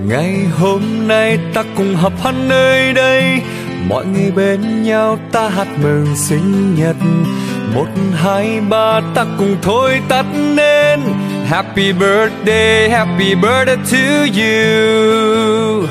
Ngày hôm nay ta cùng họp hắn nơi đây, mọi người bên nhau ta hát mừng sinh nhật. 1, 2, 3 ta cùng thôi tắt nên Happy birthday to you.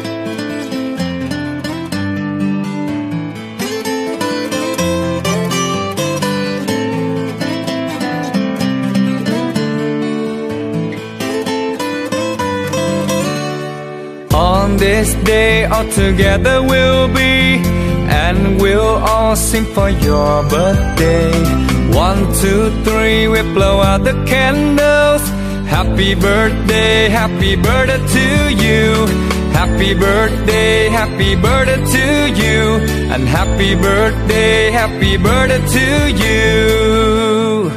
On this day all together we'll be, and we'll all sing for your birthday. 1, 2, 3 we blow out the candles. Happy birthday to you. Happy birthday to you. And happy birthday to you.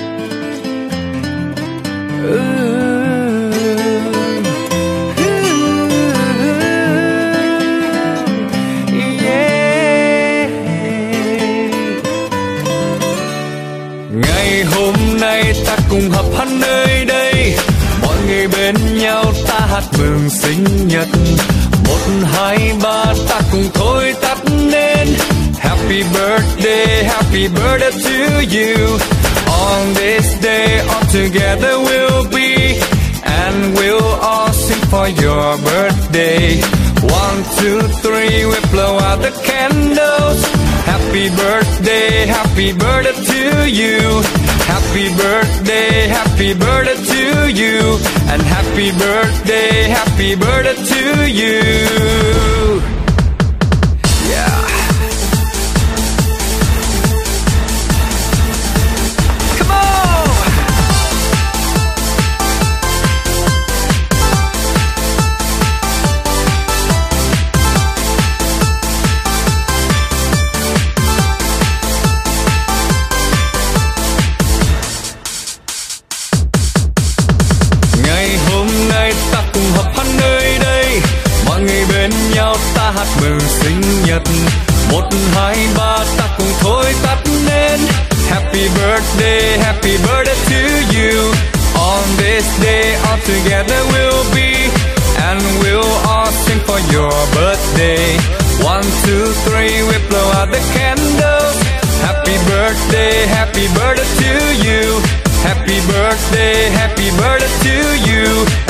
Ngày hôm nay ta cùng họp hắn nơi đây, mọi người bên nhau ta hát mừng sinh nhật. 1, 2, 3 ta cùng thôi tắt nên Happy birthday to you. On this day all together we'll be, and we'll all sing for your birthday. 1, 2, 3 we blow out the candles. Happy birthday to you. Happy birthday to you. And happy birthday to you. Yeah. Come on. Ta cùng họp hắn nơi đây, mọi người bên nhau ta hát mừng sinh nhật. 1, 2, 3 ta cùng thôi tắt nên Happy birthday to you. On this day all together we'll be, and we'll all sing for your birthday. 1, 2, 3 we blow out the candles. Happy birthday to you. Happy birthday to you.